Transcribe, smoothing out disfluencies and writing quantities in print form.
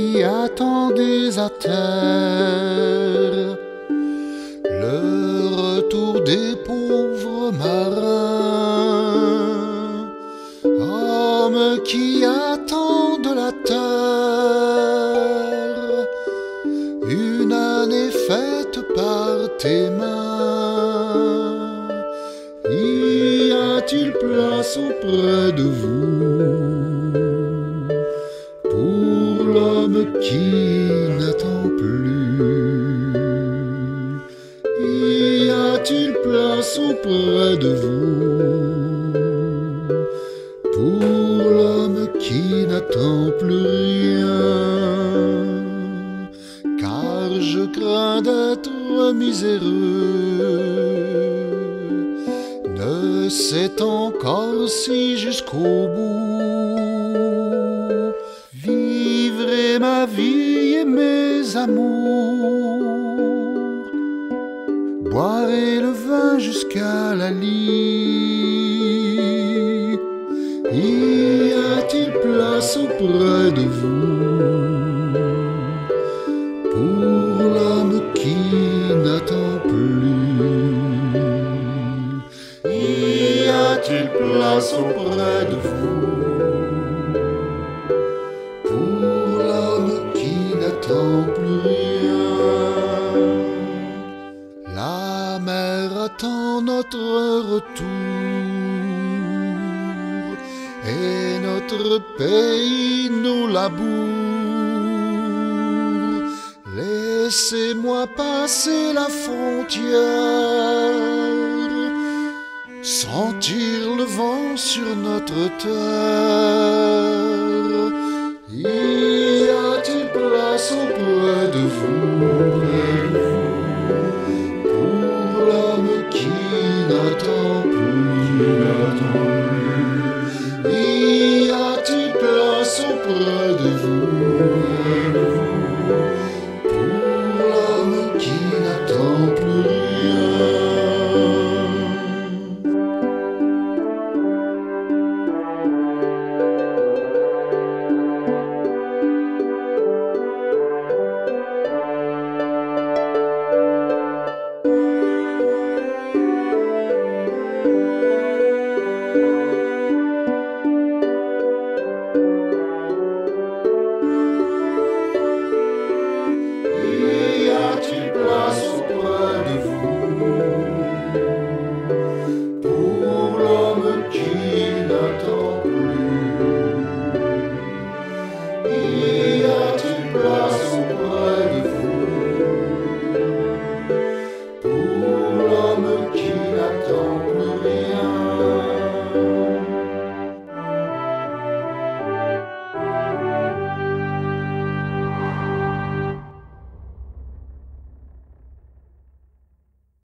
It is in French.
qui attendez à terre le retour des pauvres marins, hommes qui attendent la terre, une année faite par tes mains. Y a-t-il place auprès de vous pour l'homme qui n'attend plus? Y a-t-il place auprès de vous pour l'homme qui n'attend plus rien? Car je crains d'être miséreux, ne sait encore si jusqu'au bout vivrai ma vie et mes amours, boirai le vin jusqu'à la lie. Y a-t-il place auprès de vous pour l'homme qui n'attend plus? Y a-t-il place auprès de vous pour l'homme qui n'attend plus rien? La mer attend notre retour et notre pays nous laboure. Laissez-moi passer la frontière, sentir le vent sur notre terre. Y a-t-il place auprès de vous